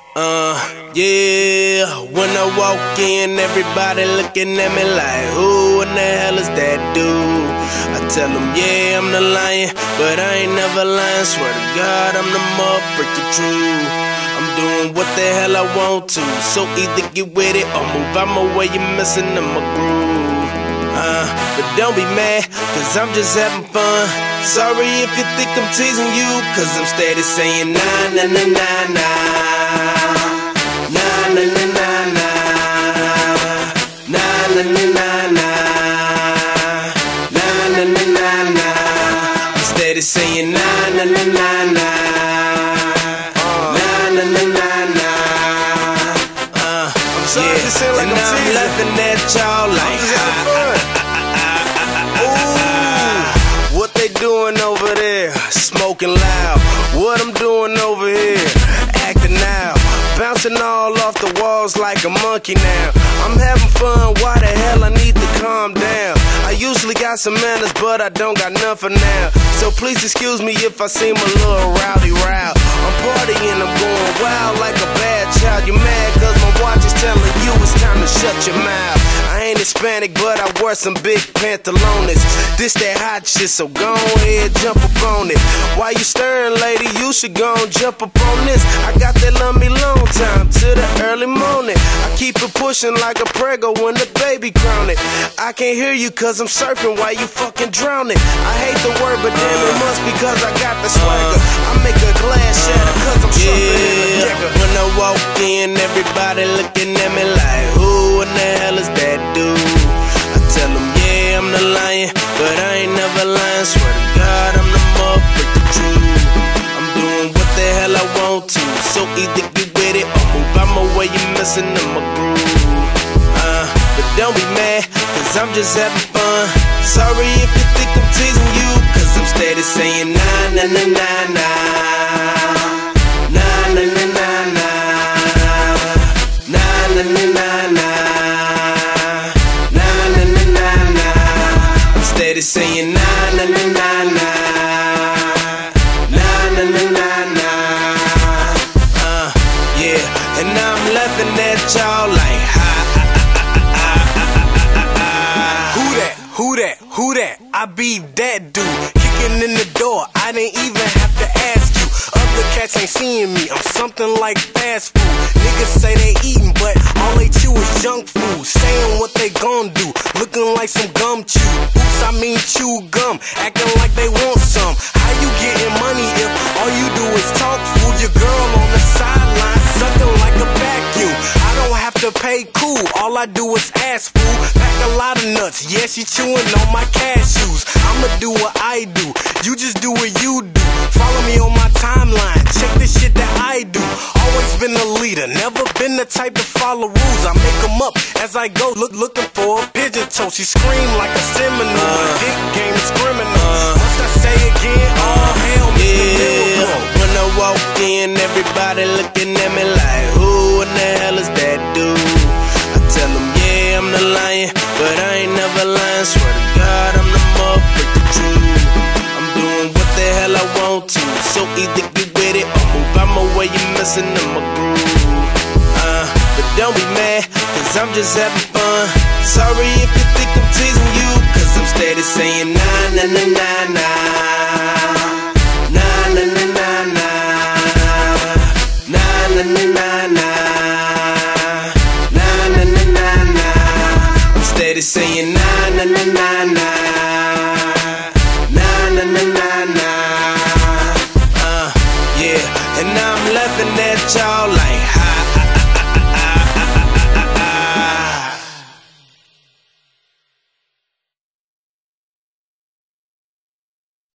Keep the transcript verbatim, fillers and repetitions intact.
Uh, yeah, when I walk in, everybody looking at me like, who in the hell is that dude? I tell them, yeah, I'm the lion, but I ain't never lying. Swear to God, I'm the motherfucking truth. I'm doing what the hell I want to, so either get with it or move out my way. You're messing up my groove. Uh, but don't be mad, cause I'm just having fun. Sorry if you think I'm teasing you, cause I'm steady saying nah, nah, nah, nah, nah. Nah, nah, nah, nah, nah. Nah, nah, nah, nah, nah. Nah, nah, nah, nah, nah. I'm steady saying nah, nah, nah, nah, nah. Nah, nah, nah, nah, nah. Uh, I'm sorry yeah. to say like and I'm, I'm laughing at y'all like ooh, what they doing over there? Smoking loud. What I'm doing over here? Acting out. Bouncing all off the walls like a monkey now. I'm having fun, why the hell I need to calm down? I usually got some manners, but I don't got none for now. So please excuse me if I seem a little rowdy row. I'm partying, I'm going wild like a bad child. You mad cause my watch is telling you it's time to shut your mouth. I ain't Hispanic, but I wear some big pantalones. This that hot shit, so go ahead, jump up on it. While you stirring, lady, you should go and jump up on this. I got that love me long time to the early morning. I keep it pushing like a prego when the baby crown it. I can't hear you cause I'm surfing while you fucking drowning. I hate the word, but damn it must be cause I got the swagger. I make a glass shatter cause I'm surfing in the decker. When I walk in, everybody looking at me like, who in the hell is that dude? I tell them, yeah, I'm the lion, but I ain't never lying. Swear to God, I'm the motherfucking truth. I'm doing what the hell I want to, so either get with it or move out my way. You're messing up my groove. Uh, but don't be mad, cause I'm just having fun. Sorry if you think I'm teasing you, cause I'm steady saying nah, nah, nah, nah, nah. Nah, nah, nah, nah, nah. Nah, nah, nah, nah, nah. Nah, nah, nah, nah, nah. I'm steady saying nah, nah, nah, nah, nah. Nah, nah, nah, nah, nah. Uh, yeah, and now I'm laughing at y'all like ha, ha, ha, ha, ha, ha, ha. Who that? Who that? Who that? I be that dude, kicking in the door. I didn't even have to ask you. Other cats ain't seeing me, I'm something like fast food. Niggas say they eatin', but all they chew is junk food. Saying what they gon' do, looking like some gum chew. Oops, I mean chew gum, acting like they want some. How you getting money if all you do is talk food? Your girl on the sideline, sucking like a vacuum. I don't have to pay cool, all I do is ask food. Pack a lot of nuts, yeah, she chewing on my cashews. I'ma do what I do, you just do what you do. Follow me on my timeline, check the shit that I do. Always been a leader, never been the type to follow rules. I make them up as I go, look, looking for a pigeon toe. She scream like a Seminole, my dick game is criminal. Must I say again, all hell, Mister Miracle. When I walk in, everybody looking at me like, who in the hell is that dude? I tell them, yeah, I'm the lion, but I ain't never lying. Swear to God, I'm the motherfucking truth. I'm doing what the hell I want to, so either get with it or move out my way. You're messing up my groove. Uh, but don't be mad, cause I'm just having fun. Sorry if you think I'm teasing you, cause I'm steady saying nah, nah, nah, nah, nah. Nah, nah, nah, nah, nah. Nah, nah, nah, nah, nah. Nah, nah, nah, nah, nah. I'm steady saying nah, nah, nah, nah, nah. Nah, nah, nah, nah, nah. Uh, yeah, and now I'm laughing at y'all like